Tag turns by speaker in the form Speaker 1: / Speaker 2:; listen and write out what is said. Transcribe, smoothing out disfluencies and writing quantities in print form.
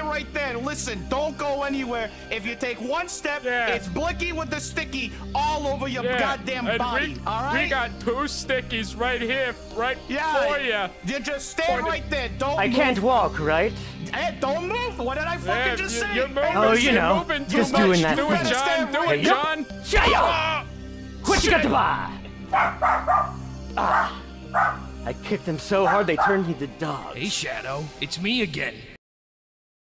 Speaker 1: right there. Listen, don't go anywhere. If you take one step, it's Blicky with the sticky all over your goddamn body. All right?
Speaker 2: We got 2 stickies right here, for you.
Speaker 1: You just stay right there. Don't
Speaker 3: I
Speaker 1: move.
Speaker 3: can't walk, right?
Speaker 1: Hey, don't move. What did I fucking just say?
Speaker 2: You're moving.
Speaker 3: Oh, you know,
Speaker 2: You're moving too
Speaker 3: just
Speaker 2: much.
Speaker 3: doing that
Speaker 2: Do
Speaker 3: thing.
Speaker 2: it, John. Do it, John.
Speaker 3: Shut what you got to buy? I kicked them so hard they turned into dogs.
Speaker 4: Hey, Shadow. It's me again.